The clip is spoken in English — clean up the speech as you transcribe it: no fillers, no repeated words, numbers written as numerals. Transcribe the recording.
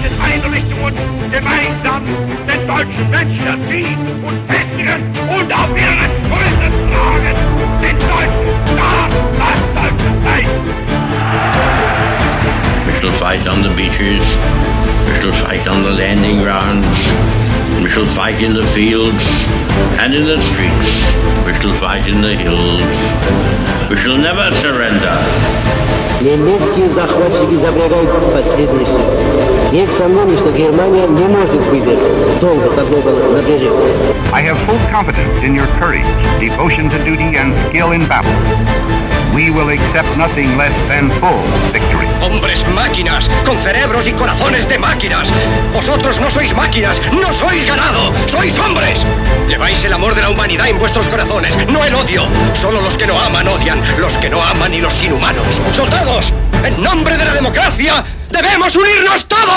meinen Einrichtungen gemeinsam den deutschen Menschen erziehen und festigen und auf ihren Schultern tragen, den deutschen Staat, das deutsche Reich. We shall fight on the beaches, we shall fight on the landing grounds, we shall fight in the fields and in the streets, we shall fight in the hills, we shall never surrender. Немецкие захватчики запрягают последние силы. Нет сомнений, что Германия не может выдержать долго такого напряжения. I have full confidence in your courage, devotion to duty, and skill in battle. We will accept nothing less than full victory. Hombres máquinas, con cerebros y corazones de máquinas. Vosotros no sois máquinas, no sois ganado, sois hombres. Lleváis el amor de la humanidad en vuestros corazones, no el odio. Solo los que no aman odian, los que no aman y los inhumanos. ¡Soldados! En nombre de la democracia, debemos unirnos todos.